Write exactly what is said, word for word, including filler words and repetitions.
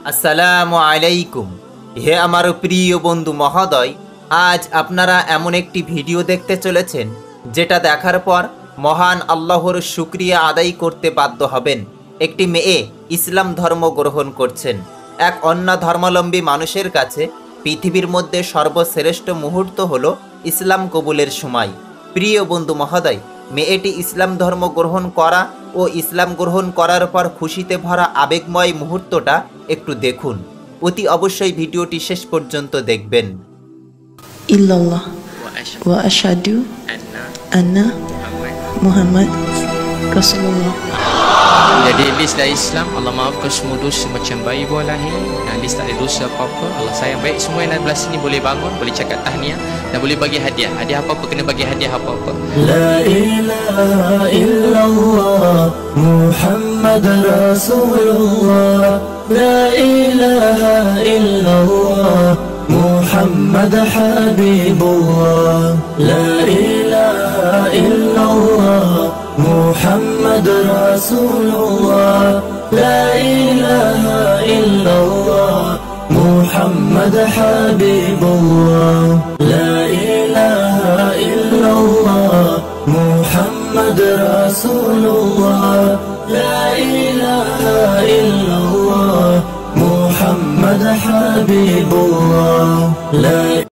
আসসালামু আলাইকুম। হে আমার প্রিয় বন্ধু মহোদয়, আজ আপনারা এমন একটি ভিডিও দেখতে চলেছেন যেটা দেখার পর মহান আল্লাহর শুকরিয়া আদায় করতে বাধ্য হবেন। একটি মেয়ে ইসলাম ধর্ম গ্রহণ করছেন। এক অন্য ধর্মাবলম্বী মানুষের কাছে পৃথিবীর মধ্যে সর্বশ্রেষ্ঠ মুহূর্ত হলো ইসলাম কবুলের সময়। প্রিয় বন্ধু মহোদয়, মেয়েটি ইসলাম ধর্ম গ্রহণ করা ও ইসলাম গ্রহণ করার পর খুশিতে ভরা আবেগময় মুহূর্তটা একটু দেখুন। অতি অবশ্যই ভিডিওটি শেষ পর্যন্ত দেখবেন। illallah wa asyhadu anna Muhammad Rasulullah. Jadi list dari Islam, Allah maafkan semua dosa macam bayi buah lahir. Dan list tak ada dosa apa-apa. Allah sayang baik semua yang ada belah sini boleh bangun, boleh cakap tahniah dan boleh bagi hadiah. Hadiah apa-apa kena bagi hadiah apa-apa. La ilaha illallah Muhammad Rasulullah. La ilaha illallah Muhammad Habibullah. La ilaha illallah Muhammad Rasulullah. La ilaha illallah Muhammad Habibullah. La ilaha illallah Muhammad Rasulullah. La ilaha illallah Muhammad Habibullah. La